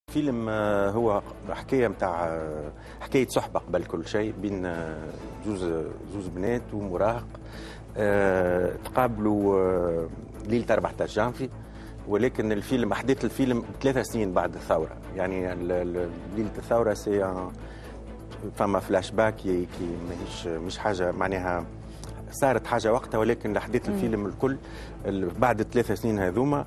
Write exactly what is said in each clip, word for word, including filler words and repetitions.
فيلم هو حكايه نتاع حكايه صحبه قبل كل شيء بين زوز زوز بنات ومراهق تقابلوا ليله أربعة عشر جانفي، ولكن الفيلم احداث الفيلم ثلاثة سنين بعد الثوره. يعني ليله الثوره سي فما فلاش باك كي مش مش حاجه معناها صارت حاجه وقتها، ولكن احداث الفيلم الكل بعد الثلاث سنين هذوما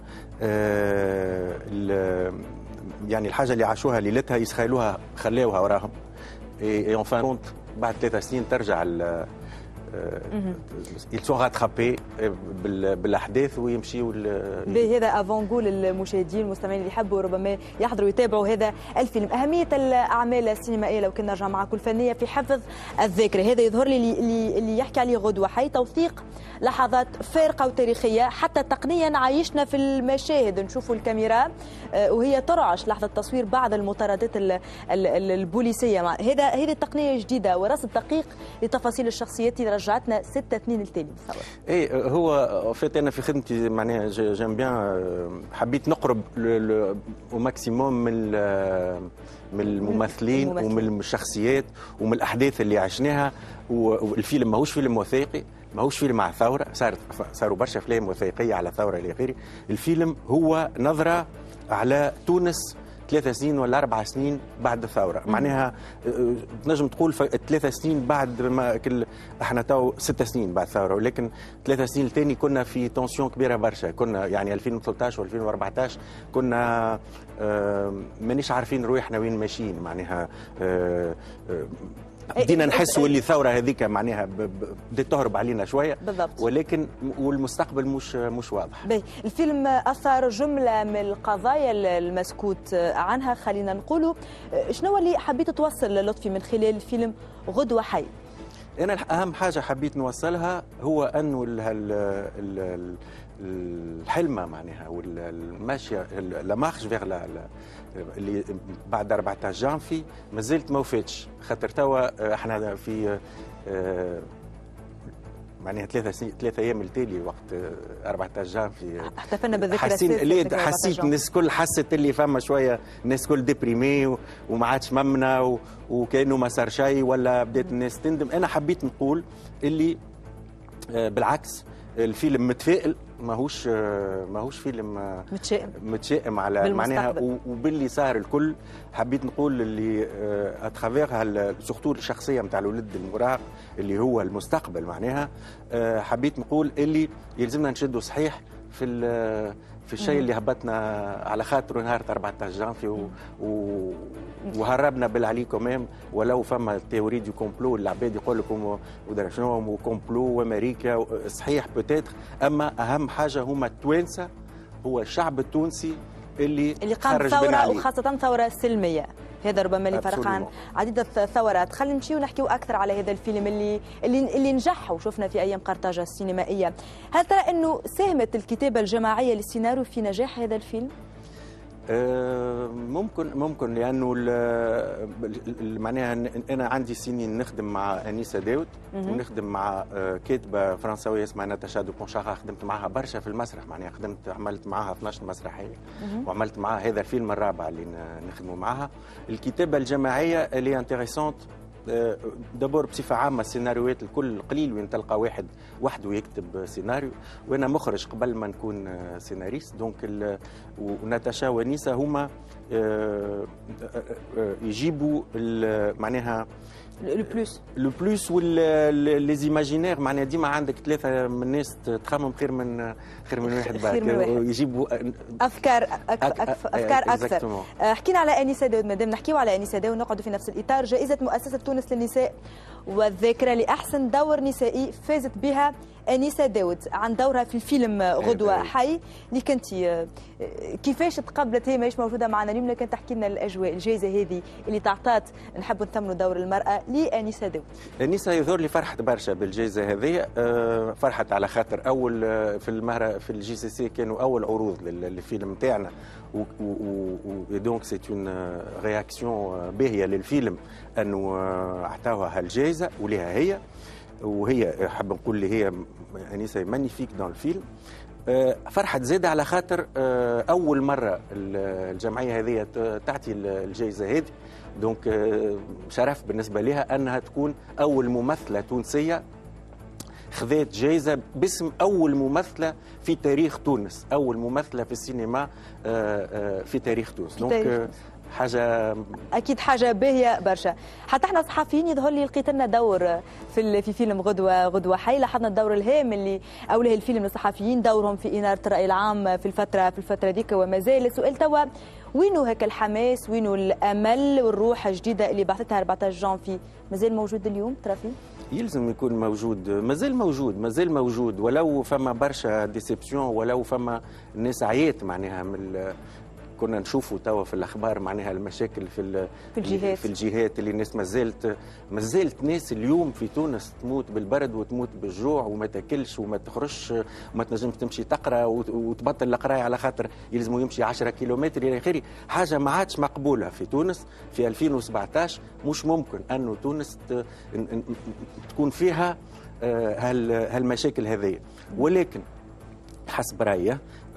يعني الحاجه اللي عاشوها ليلتها يسخيلوها خلاوها وراهم. اي اون فان كونت بعد ثلاث سنين ترجع ils sont rattrapés بالاحداث ويمشيوا. بهذا افون نقول للمشاهدين والمستمعين اللي يحبوا ربما يحضروا يتابعوا هذا الفيلم اهميه الاعمال السينمائيه لو كنا نرجع معكم الفنيه في حفظ الذاكره. هذا يظهر لي اللي, اللي يحكي عليه غدوه حي توثيق لحظات فارقه وتاريخيه، حتى تقنيا عايشنا في المشاهد نشوفوا الكاميرا وهي ترعش لحظه تصوير بعض المطاردات البوليسيه. هذا هذه التقنيه جديده ورصد دقيق لتفاصيل الشخصيات اللي رجعتنا ستة اثنين التالي. اي هو فات انا في خدمتي معناها جيم بيان حبيت نقرب او ماكسيموم من من الممثلين ومن الشخصيات ومن الاحداث اللي عشناها. والفيلم ماهوش فيلم وثائقي، ماهوش فيلم على الثوره، صارت صاروا برشا افلام وثائقيه على الثوره الى اخره. الفيلم هو نظره على تونس ثلاث سنين ولا أربع سنين بعد الثورة. معناها تنجم تقول ثلاث سنين بعد ما كل احنا تو ست سنين بعد الثورة، ولكن ثلاث سنين الثاني كنا في تونسيون كبيرة برشا. كنا يعني ألفين وثلاثة عشر وألفين وأربعة عشر كنا مانيش عارفين رويحنا وين ماشيين. معناها بدينا نحسوا اللي الثوره هذيك معناها بدات تهرب علينا شويه بالضبط، ولكن والمستقبل مش مش واضح. بي. الفيلم اثار جمله من القضايا المسكوت عنها، خلينا نقولوا شنو اللي حبيت توصل لطفي من خلال الفيلم غدوه حي؟ انا اهم حاجه حبيت نوصلها هو انه الحلمه معناها والماشيه لا مارش فيغ اللي بعد أربعة عشر جانفي مازالت ما وفاتش، خاطر توا احنا في معناها ثلاثة سنين ثلاثة ايام التالي وقت أربعة عشر جانفي احتفلنا بالذكرى حسين حسيت الناس الكل حست اللي فما شويه الناس الكل ديبريمي وما عادش ممنا وكانه ما صار شيء ولا بدات الناس تندم. انا حبيت نقول اللي بالعكس الفيلم متفائل، ماهوش ماهوش فيلم متشائم متشائم على معناها وباللي صار الكل. حبيت نقول اللي اترافيغ سورتو الشخصيه نتاع الولد المراهق اللي هو المستقبل. معناها حبيت نقول اللي يلزمنا نشدوا صحيح في في الشيء اللي هبطنا على خاطره نهار أربعة عشر جانفي و... و... وهربنا بالعلي كمان. ولو فما تيوري دو كومبلو العباد يقول لكم ودرا شنو وكومبلو وامريكا صحيح بوتيتر، اما اهم حاجه هما التوانسه، هو الشعب التونسي اللي اللي قام ثوره وخاصه ثوره سلميه. هذا ربما اللي فرق عن عديدة الثورات. خلينا نمشيو ونحكيو اكثر على هذا الفيلم اللي اللي, اللي نجح وشفنا في ايام قرطاجه السينمائيه. هل ترى انه ساهمت الكتابه الجماعيه للسيناريو في نجاح هذا الفيلم؟ ممكن ممكن لانه معناها انا عندي سنين نخدم مع انيسه داود ونخدم مع كاتبه فرنسويه اسمها ناتاشا دو بونشارا، خدمت معها برشا في المسرح. معناها خدمت عملت معها اثناش مسرحيه وعملت معها هذا الفيلم الرابع اللي نخدموا معها. الكتابه الجماعيه اللي انتريسونت دابور بصفه عامه السيناريوهات الكل قليل وين تلقى واحد وحده يكتب سيناريو، وانا مخرج قبل ما نكون سيناريست. دونك وناتاشا ونيسا هما يجيبوا معناها لو بلوس لو بلوس ولي زيماجينير. معناها ديما عندك ثلاثه من الناس تخمم خير من خير من واحد بعد يجيبوا افكار افكار اكثر. حكينا على انيسه داود، مادام نحكيو على انيسه داود نقعدوا في نفس الاطار. جائزه مؤسسه تونس للنساء والذاكره لاحسن دور نسائي فازت بها انيسه داود عن دورها في الفيلم غدوه حي اللي كنتي. كيفاش تقبلت؟ هي ماهيش موجوده معنا اليوم، لكن تحكي لنا الاجواء. الجائزه هذه اللي تعطات نحبوا نثمنوا دور المراه لانيسه داود. انيسه يظهر لي فرحت برشا بالجائزه هذه. فرحت على خاطر اول في المهر في الجي سي سي كانوا اول عروض للفيلم نتاعنا، ودونك سي اون رياكسيون باهيه للفيلم انه اعطاوها هالجائزه ولها هي. وهي حاب نقول لي هي انيسه مانيفيك دون الفيلم. فرحت زاده على خاطر اول مره الجمعيه هذه تعطي الجائزه هذه، دونك شرف بالنسبه لها انها تكون اول ممثله تونسيه خذت جائزه باسم اول ممثله في تاريخ تونس، اول ممثله في السينما في تاريخ تونس. دونك حاجه اكيد حاجه باهيه برشا. حتى احنا صحفيين يظهر لي لقيت لنا دور في في فيلم غدوه غدوه حي، لاحظنا الدور الهام اللي اولاه الفيلم للصحفيين، دورهم في اناره الراي العام في الفتره في الفتره ذيك. وما زال السؤال توا وينو هيك الحماس، وينو الامل والروح الجديده اللي بعثتها أربعطاش جانفي؟ مازال موجود اليوم ترى فيه؟ يلزم يكون موجود، مازال موجود مازال موجود، ولو فما برشا ديسيبسيون، ولو فما الناس عيات معناها من كنا نشوفوا توا في الاخبار معناها المشاكل في في الجهات في الجهات اللي الناس مازالت مازالت ناس اليوم في تونس تموت بالبرد وتموت بالجوع وما تاكلش وما تخرجش وما تنجمش تمشي تقرا وتبطل القرايه على خاطر يلزموا يمشي عشرة كيلومتر الى اخره. حاجه ما عادش مقبوله في تونس في ألفين وسبعطاش. مش ممكن انه تونس تكون فيها هالمشاكل هذه، ولكن حسب رايي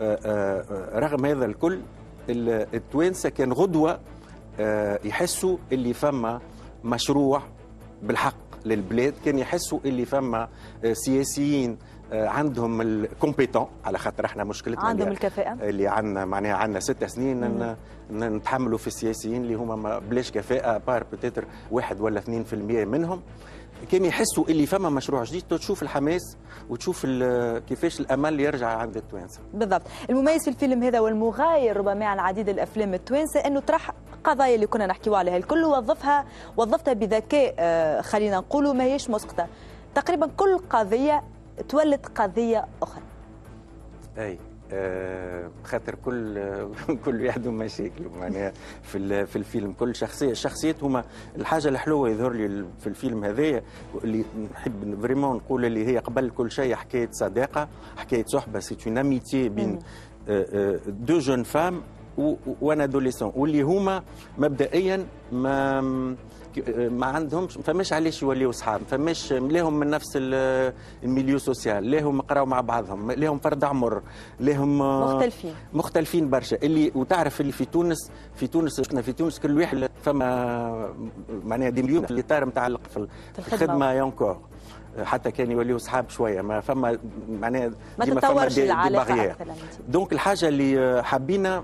رغم هذا الكل التوانسه كان غدوه يحسوا اللي فما مشروع بالحق للبلاد، كان يحسوا اللي فما سياسيين عندهم الكومبيتون، على خاطر احنا مشكلتنا عندهم الكفاءه اللي عندنا معناها عندنا ست سنين نتحملوا في السياسيين اللي هما بلاش كفاءه بار بتاتر واحد ولا اثنين في المية منهم. كان يحسوا اللي فما مشروع جديد، تشوف الحماس وتشوف كيفاش الامل يرجع عند التوانسه. بالضبط. المميز في الفيلم هذا والمغاير ربما عن عديد الافلام التوانسه انه طرح قضايا اللي كنا نحكيوا عليها الكل، وظفها وظفتها بذكاء، خلينا نقولوا ما هيش مسقطه. تقريبا كل قضيه تولد قضيه اخرى. اي آه خاطر كل كل واحد مشاكله معناها في في الفيلم، كل شخصيه الشخصيات هما الحاجه الحلوه يظهر لي في الفيلم هذايا اللي نحب فريمون نقول اللي هي قبل كل شيء حكايه صداقه، حكايه صحبه، سي اون اميتي بين دو جون فام وان ادوليسون، واللي هما مبدئيا ما ما عندهمش فماش علاش يوليو صحاب، فماش ليهم من نفس الميليو سوسيال، ليهم قراو مع بعضهم، ليهم فرد عمر، ليهم مختلفين مختلفين برشا. اللي وتعرف اللي في تونس في تونس احنا في تونس كل واحد فما معناها دي مليون في الاطار نتاع في الخدمه يونكور، حتى كان يوليو صحاب شويه، ما فما معناها ما تتطورش العلاقه اكثر. دونك الحاجه اللي حبينا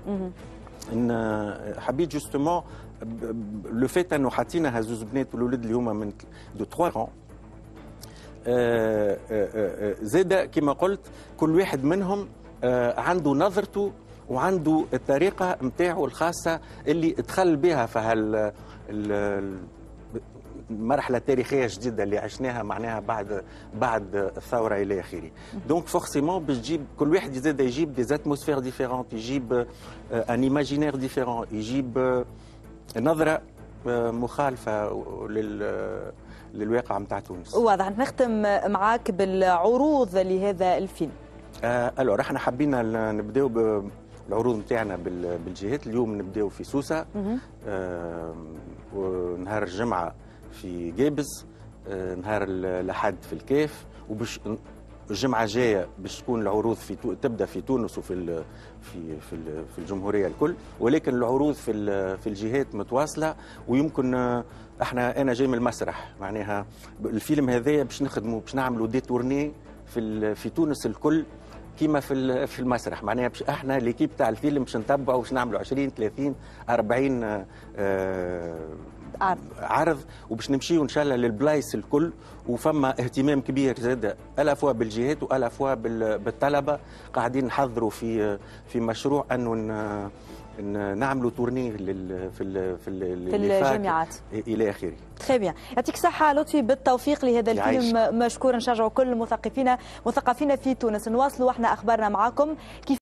ان حبيت جوستومون لو فيت انه حاطينا هزوز بنات والولد اللي هما من دو ثلاثة ans زاد كما قلت كل واحد منهم عنده نظرته وعنده الطريقه نتاعو الخاصه اللي دخل بها في هال المرحله التاريخيه الجديده اللي عشناها معناها بعد بعد الثوره الى اخره. دونك فورسيمون باش تجيب كل واحد زاد يجيب دي اتموسفير ديفيرونت، يجيب ان ايماجينير ديفيرون، يجيب نظره مخالفه لل للواقع نتاع تونس. واضح. نختم معاك بالعروض لهذا الفيلم. آه الو احنا حبينا نبداو بالعروض نتاعنا بالجهات. اليوم نبداو في سوسه، آه ونهار الجمعه في جابز، آه نهار الاحد في الكاف، وباش الجمعه الجايه باش تكون العروض في تبدا في تونس وفي ال في في ال في الجمهوريه الكل، ولكن العروض في في الجهات متواصله. ويمكن احنا انا جاي من المسرح معناها الفيلم هذايا باش نخدموا باش نعملوا دي تورني في في تونس الكل كيما في في المسرح، معناها باش احنا ليكيب تاع الفيلم باش نتبعوا باش نعملوا عشرين ثلاثين أربعين آه عرض عرض وباش نمشيو ان شاء الله للبلايص الكل. وفما اهتمام كبير زاد الا فوا بالجهات والا فوا بالطلبه، قاعدين نحضروا في في مشروع انه نعملوا تورني لل في ال في, ال في الجامعات الى اخره. تري بيان. يعطيك الصحه لطفي، بالتوفيق لهذا الفيلم. مشكورا. نشجعوا كل مثقفينا مثقفينا في تونس. نواصلوا احنا اخبارنا معاكم. كيف